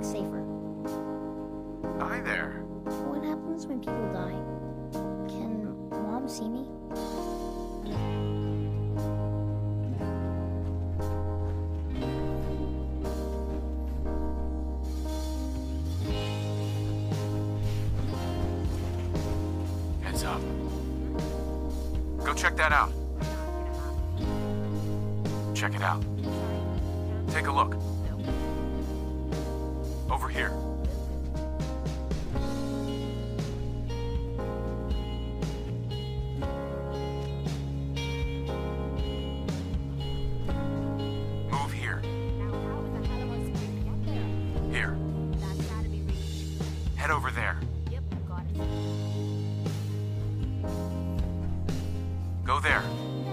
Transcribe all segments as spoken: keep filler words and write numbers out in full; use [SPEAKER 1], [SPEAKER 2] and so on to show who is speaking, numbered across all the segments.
[SPEAKER 1] things safer.
[SPEAKER 2] Hi there.
[SPEAKER 1] What happens when people die? Can Mom see me?
[SPEAKER 2] Heads up. Go check that out. Check it out. Take a look. Over here. Move here. Here. Head over there. Go there.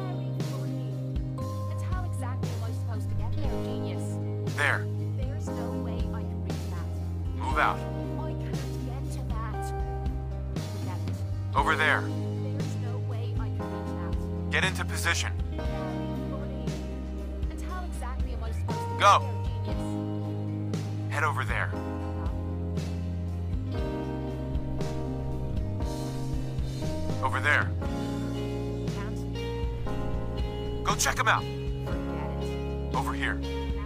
[SPEAKER 3] And how exactly am I supposed to get there, genius?
[SPEAKER 2] There.
[SPEAKER 3] There's no way I can reach that.
[SPEAKER 2] Move out.
[SPEAKER 3] I can't get to that. Forget it.
[SPEAKER 2] Over there.
[SPEAKER 3] There's no way I can reach that.
[SPEAKER 2] Get into position.
[SPEAKER 3] Buddy. And how exactly am I supposed to
[SPEAKER 2] Go.
[SPEAKER 3] get there, genius?
[SPEAKER 2] Head over there. Over there.
[SPEAKER 3] Can't.
[SPEAKER 2] Go check him out.
[SPEAKER 3] Forget it.
[SPEAKER 2] Over here.